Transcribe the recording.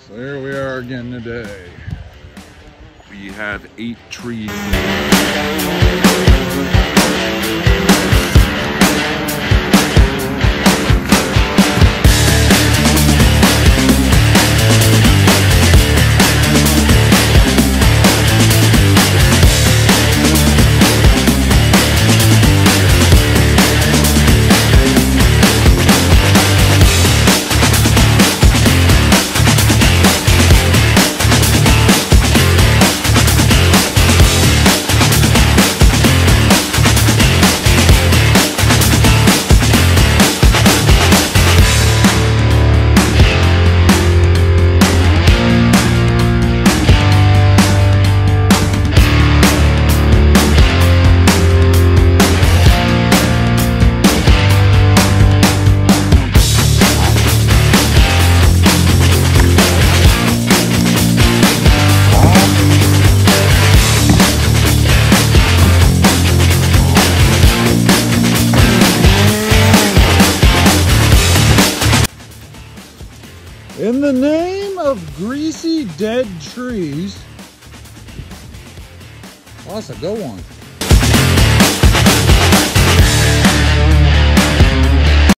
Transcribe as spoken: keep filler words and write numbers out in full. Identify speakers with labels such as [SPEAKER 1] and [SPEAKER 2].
[SPEAKER 1] So here we are again today.
[SPEAKER 2] We have eight trees.
[SPEAKER 1] In the name of greasy dead trees. Oh, that's a good one.